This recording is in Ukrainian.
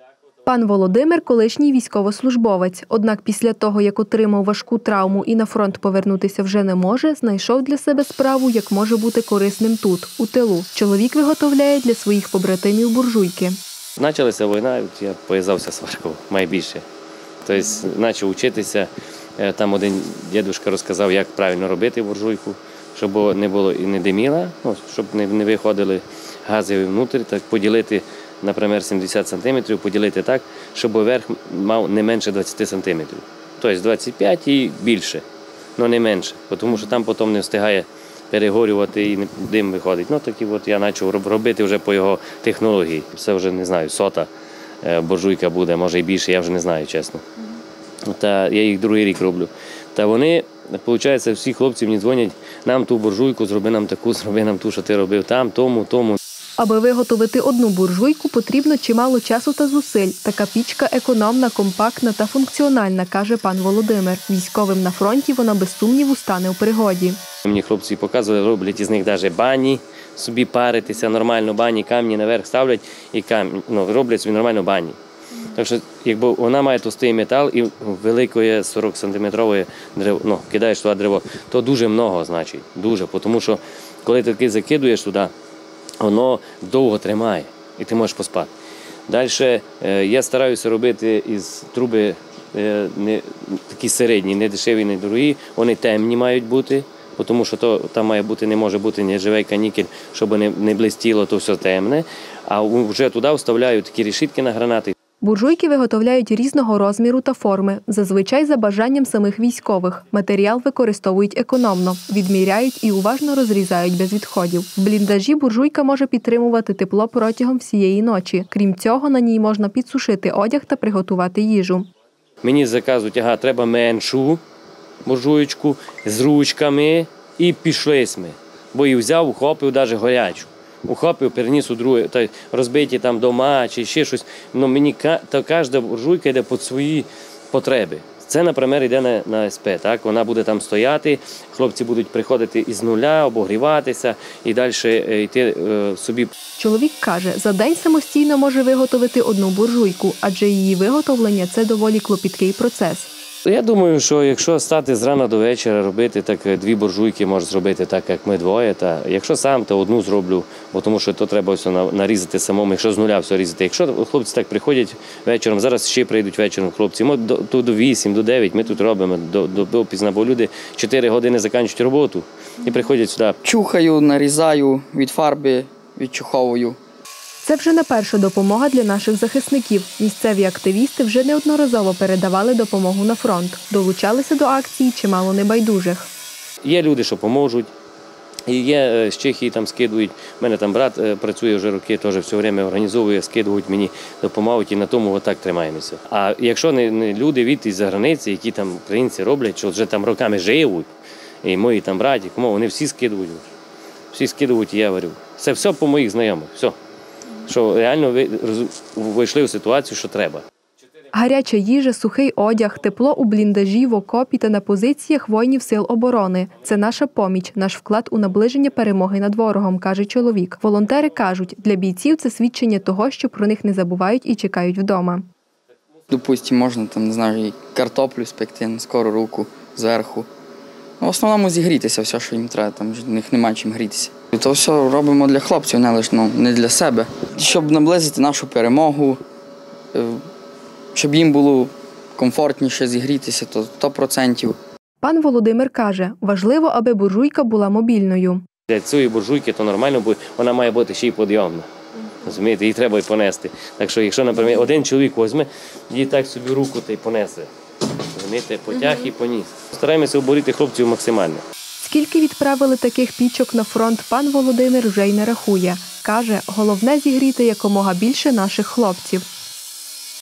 Пан Володимир – колишній військовослужбовець. Однак після того, як отримав важку травму і на фронт повернутися вже не може, знайшов для себе справу, як може бути корисним тут, у тилу. Чоловік виготовляє для своїх побратимів буржуйки. Почалася війна, я пов'язався з Харковом, найбільше. Тобто, почав вчитися, там один дідусь розказав, як правильно робити буржуйку, щоб не було і не диміло, щоб не виходили гази внутрі, так поділити, наприклад, 70 см, поділити так, щоб верх мав не менше 20 см. Тобто 25 і більше, але не менше, тому що там потім не встигає перегорювати і дим виходить. Такі я почав робити вже по його технології. Це вже, не знаю, 100-та буржуйка буде, може і більше, я вже не знаю, чесно. Та я їх другий рік роблю. Та вони, виходить, всі хлопці мені дзвонять, нам ту буржуйку, зроби нам таку, зроби нам ту, що ти робив там, тому. Аби виготовити одну буржуйку, потрібно чимало часу та зусиль. Така пічка економна, компактна та функціональна, каже пан Володимир. Військовим на фронті вона без сумніву стане у пригоді. Мені хлопці показували, роблять із них навіть бані, собі паритися, нормально бані, камні наверх ставлять і роблять собі нормально бані. Так що, якби вона має товстий метал і великої 40-сантиметрової дерево, кидаєш туди дерево, то дуже много, значить, дуже. Тому що, коли ти закидуєш туди, воно довго тримає і ти можеш поспати. Далі я стараюся робити із труби такі середні, не дешеві, не дорогі, вони темні мають бути, тому що там не може бути нержавейка, нікель, щоб не блистіло, то все темне. А вже туди вставляю такі решітки на гранати. Буржуйки виготовляють різного розміру та форми, зазвичай за бажанням самих військових. Матеріал використовують економно, відміряють і уважно розрізають без відходів. В бліндажі буржуйка може підтримувати тепло протягом всієї ночі. Крім цього, на ній можна підсушити одяг та приготувати їжу. Мені заказують, треба меншу буржуйку з ручками і пішли ми. Бо і взяв, ухопив навіть гарячу. Ухопив, переніс у друге, розбиті там дома чи ще щось. Мені кожна буржуйка йде під свої потреби. Це, наприклад, йде на СП. Так? Вона буде там стояти, хлопці будуть приходити із нуля, обогріватися і далі йти собі. Чоловік каже, за день самостійно може виготовити одну буржуйку, адже її виготовлення – це доволі клопіткий процес. Я думаю, що якщо стати з рана до вечора робити, так 2 буржуйки можна зробити так, як ми двоє. Та якщо сам, то одну зроблю, бо тому що то треба все нарізати самому, якщо з нуля все різати. Якщо хлопці так приходять вечором, зараз ще прийдуть вечором хлопці, ми до 8, до 9 ми тут робимо, до пізна, бо люди 4 години закінчують роботу і приходять сюди. Чухаю, нарізаю від фарби, відчуховую. Це вже не перша допомога для наших захисників. Місцеві активісти вже неодноразово передавали допомогу на фронт. Долучалися до акції чимало небайдужих. Є люди, що поможуть. І є з Чехії, там скидують. У мене там брат працює вже роки, теж все время організовує, скидують мені, допомагають і на тому отак тримаємося. А якщо не люди від із-за границі, які там українці роблять, що вже там роками живуть, і мої там браті, вони всі скидують. Всі скидують, і я говорю. Це все по моїх знайомих, все. Що реально вийшли у ситуацію, що треба. Гаряча їжа, сухий одяг, тепло у бліндажі, в окопі та на позиціях воїнів сил оборони. Це наша поміч, наш вклад у наближення перемоги над ворогом, каже чоловік. Волонтери кажуть, для бійців це свідчення того, що про них не забувають і чекають вдома. Допустимо, можна там, не знаю, і картоплю спекти на скору руку зверху. В основному зігрітися все, що їм треба, там в них немає чим грітися. І то все робимо для хлопців, не для себе. Щоб наблизити нашу перемогу, щоб їм було комфортніше зігрітися, то 100%. Пан Володимир каже, важливо, аби буржуйка була мобільною. Для цієї буржуйки то нормально, бо вона має бути ще й підйомна. Розумієте, її треба й понести. Так що, якщо, наприклад, один чоловік візьме, її так собі руку та й понесе. Розумієте, потяг і поніс. Стараємося оборити хлопців максимально. Скільки відправили таких пічок на фронт, пан Володимир вже й не рахує. Каже, головне зігріти якомога більше наших хлопців.